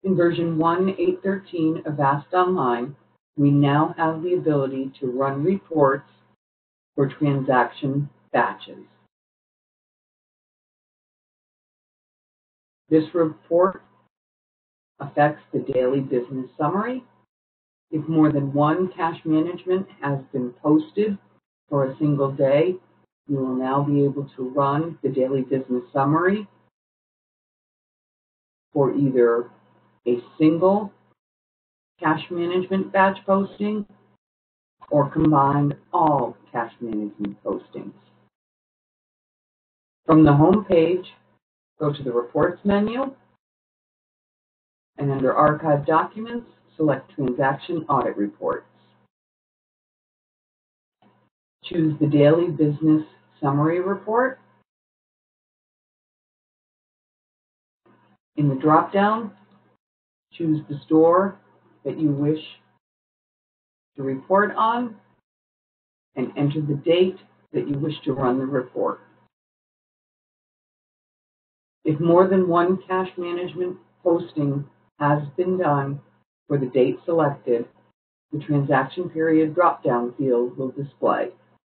In version 1.8.13 of Avast Online, we now have the ability to run reports for transaction batches. This report affects the daily business summary. If more than one cash management has been posted for a single day, you will now be able to run the daily business summary for either a single cash management batch posting or combine all cash management postings. From the home page, go to the Reports menu, and under Archive Documents, select Transaction Audit Reports. Choose the Daily Business Summary Report. In the drop-down, choose the store that you wish to report on and enter the date that you wish to run the report. If more than one cash management posting has been done for the date selected, the transaction period drop-down field will display.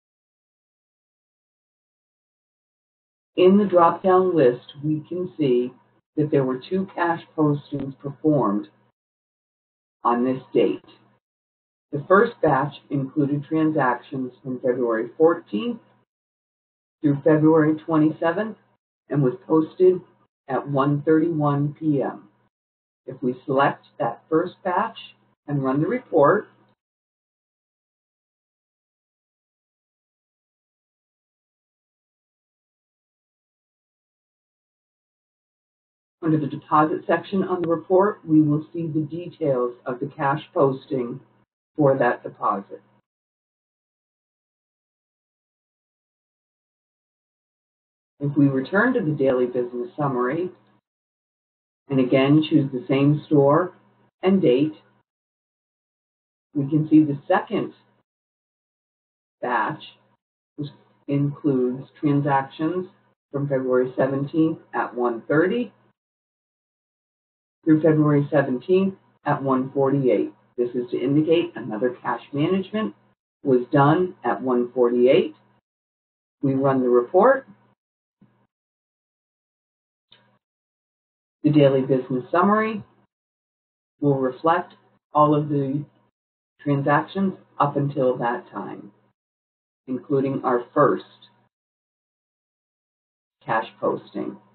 In the drop-down list, we can see that there were 2 cash postings performed on this date. The first batch included transactions from February 14th through February 27th and was posted at 1:31 p.m. If we select that first batch and run the report, under the deposit section on the report, we will see the details of the cash posting for that deposit. If we return to the daily business summary, and again choose the same store and date, we can see the second batch, which includes transactions from February 17th at 1:30 through February 17th at 1:48. This is to indicate another cash management was done at 1:48. We run the report. The daily business summary will reflect all of the transactions up until that time, including our first cash posting.